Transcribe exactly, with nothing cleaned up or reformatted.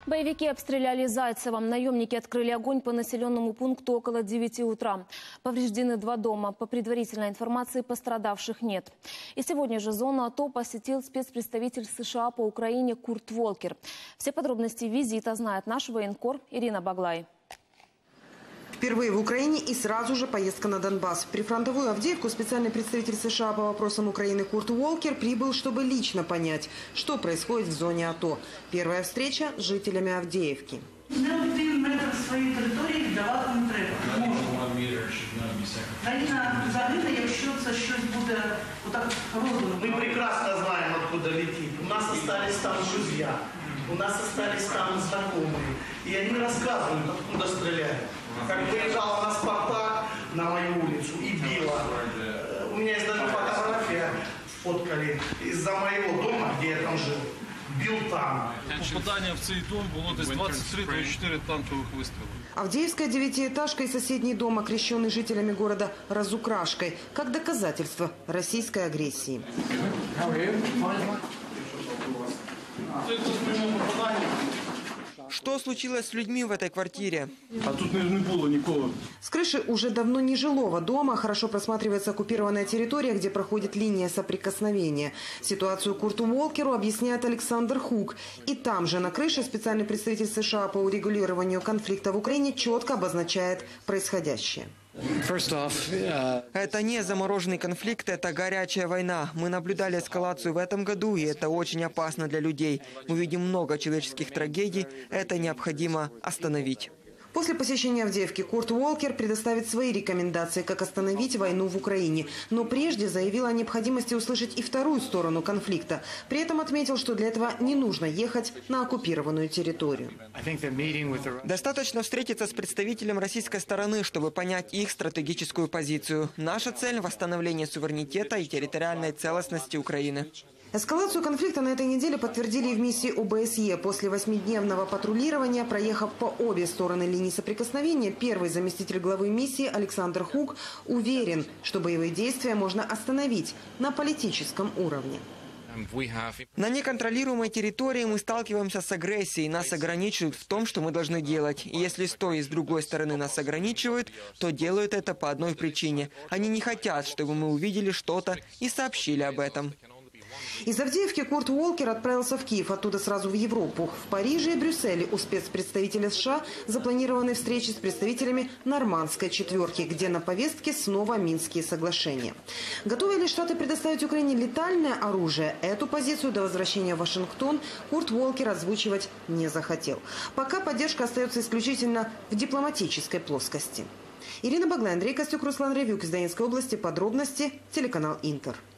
Боевики обстреляли Зайцево. Наемники открыли огонь по населенному пункту около девяти утра. Повреждены два дома. По предварительной информации, пострадавших нет. И сегодня же зону АТО посетил спецпредставитель США по Украине Курт Волкер. Все подробности визита знает наш военкор Ирина Баглай. Впервые в Украине и сразу же поездка на Донбасс. В прифронтовую Авдеевку специальный представитель США по вопросам Украины Курт Волкер прибыл, чтобы лично понять, что происходит в зоне АТО. Первая встреча с жителями Авдеевки. Не один метр своєї території віддавати не треба. Країна загине, якщо це щось буде отак роздано. Мы прекрасно знаем, откуда летит. У нас остались там друзья, у нас остались там знакомые. И они рассказывают, откуда стреляют. Как выезжала на «Спартак» на мою улицу и била. У меня есть даже фотография, фоткали из-за моего дома, где я там жил. Бил танк. Попадання в цей дом було десь двадцять три - двадцять чотири танковых выстрела. Авдеевская девятиэтажка и соседний дом, окрещенный жителями города разукрашкой, как доказательство российской агрессии. Что случилось с людьми в этой квартире? А тут не было никого. С крыши уже давно нежилого дома хорошо просматривается оккупированная территория, где проходит линия соприкосновения. Ситуацию Курту Волкеру объясняет Александр Хук. И там же на крыше специальный представитель США по урегулированию конфликта в Украине четко обозначает происходящее. Это не замороженный конфликт, это горячая война. Мы наблюдали эскалацию в этом году, и это очень опасно для людей. Мы видим много человеческих трагедий, это необходимо остановить. После посещения Авдеевки Курт Волкер предоставит свои рекомендации, как остановить войну в Украине. Но прежде заявил о необходимости услышать и вторую сторону конфликта. При этом отметил, что для этого не нужно ехать на оккупированную территорию. Достаточно встретиться с представителем российской стороны, чтобы понять их стратегическую позицию. Наша цель – восстановление суверенитета и территориальной целостности Украины. Эскалацию конфликта на этой неделе подтвердили и в миссии О Бэ Эс Е. После восьмидневного патрулирования, проехав по обе стороны линии соприкосновения, первый заместитель главы миссии Александр Хук уверен, что боевые действия можно остановить на политическом уровне. На неконтролируемой территории мы сталкиваемся с агрессией. Нас ограничивают в том, что мы должны делать. И если с той и с другой стороны нас ограничивают, то делают это по одной причине. Они не хотят, чтобы мы увидели что-то и сообщили об этом. Из Авдеевки Курт Волкер отправился в Киев, оттуда сразу в Европу. В Париже и Брюсселе у спецпредставителя США запланированы встречи с представителями нормандской четверки, где на повестке снова Минские соглашения. Готовы ли Штаты предоставить Украине летальное оружие? Эту позицию до возвращения в Вашингтон Курт Волкер озвучивать не захотел. Пока поддержка остается исключительно в дипломатической плоскости. Ирина Баглай, Андрей Костюк, Руслан Ревюк из Донецкой области. Подробности телеканал Интер.